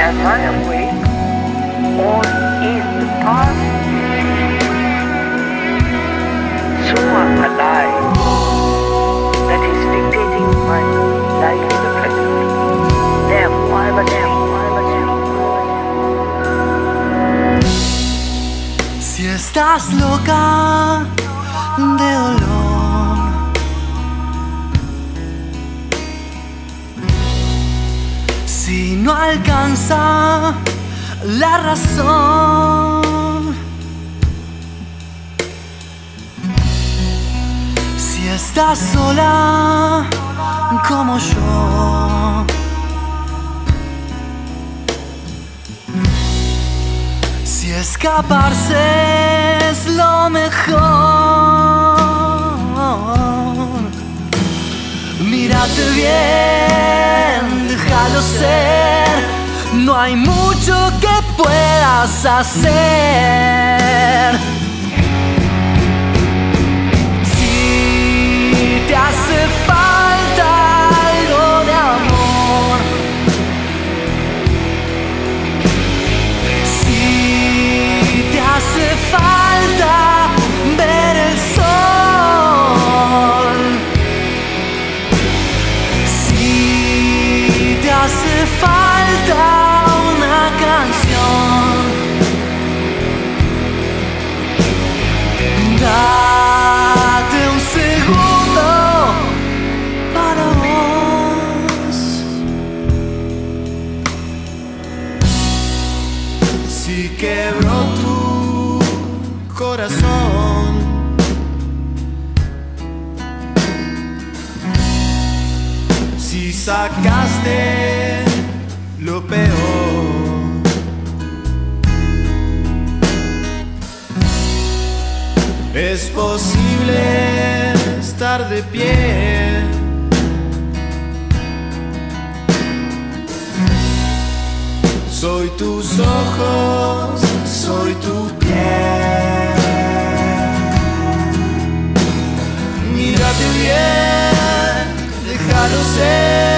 has run away or is the past. So I'm alive that is dictating my life in the present. Them, whatever them, whatever them. Si estás loca de dolor, si no alcanza la razón, si estás sola como yo, si escaparse es lo mejor, mírate bien, déjalo ser, no hay mucho que puedas hacer. Si te hace falta algo de amor, si te hace falta ver el sol, si te hace falta una canción, date un segundo para vos. Si quebró tu corazón, si sacaste lo peor, es posible estar de pie. Soy tus ojos, soy tu piel. Mírate bien, déjalo ser.